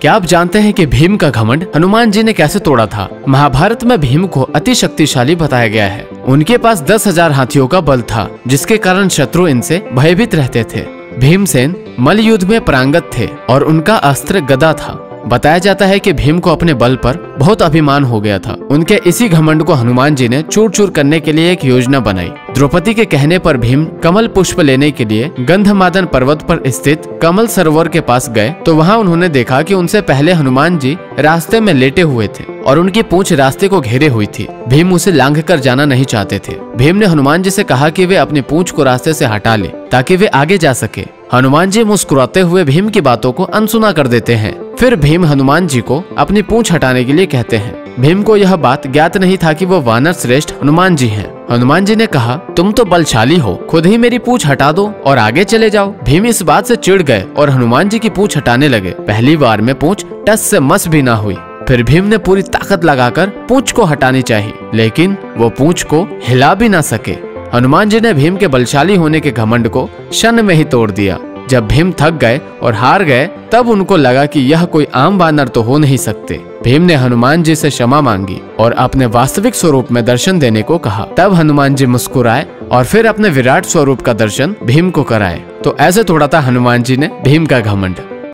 क्या आप जानते हैं कि भीम का घमंड हनुमान जी ने कैसे तोड़ा था? महाभारत में भीम को अति शक्तिशाली बताया गया है। उनके पास 10,000 हाथियों का बल था, जिसके कारण शत्रु इनसे भयभीत रहते थे। भीमसेन मल्ल युद्ध में पारंगत थे और उनका अस्त्र गदा था। बताया जाता है कि भीम को अपने बल पर बहुत अभिमान हो गया था। उनके इसी घमंड को हनुमान जी ने चूर चूर करने के लिए एक योजना बनाई। द्रौपदी के कहने पर भीम कमल पुष्प लेने के लिए गंधमादन पर्वत पर स्थित कमल सरोवर के पास गए तो वहां उन्होंने देखा कि उनसे पहले हनुमान जी रास्ते में लेटे हुए थे और उनकी पूंछ रास्ते को घेरे हुई थी। भीम उसे लांघ कर जाना नहीं चाहते थे। भीम ने हनुमान जी से कहा कि वे अपनी पूंछ को रास्ते से हटा ले ताकि वे आगे जा सके। हनुमान जी मुस्कुराते हुए भीम की बातों को अनसुना कर देते हैं। फिर भीम हनुमान जी को अपनी पूंछ हटाने के लिए कहते हैं। भीम को यह बात ज्ञात नहीं था कि वो वानर श्रेष्ठ हनुमान जी हैं। हनुमान जी ने कहा, तुम तो बलशाली हो, खुद ही मेरी पूंछ हटा दो और आगे चले जाओ। भीम इस बात से चिढ़ गए और हनुमान जी की पूंछ हटाने लगे। पहली बार में पूंछ टस से मस भी ना हुई। फिर भीम ने पूरी ताकत लगाकर पूंछ को हटानी चाहिए, लेकिन वो पूंछ को हिला भी ना सके। हनुमान जी ने भीम के बलशाली होने के घमंड को क्षण में ही तोड़ दिया। जब भीम थक गए और हार गए तब उनको लगा कि यह कोई आम वानर तो हो नहीं सकते। भीम ने हनुमान जी से क्षमा मांगी और अपने वास्तविक स्वरूप में दर्शन देने को कहा। तब हनुमान जी मुस्कुराए और फिर अपने विराट स्वरूप का दर्शन भीम को कराए। तो ऐसे तोड़ा था हनुमान जी ने भीम का घमंड।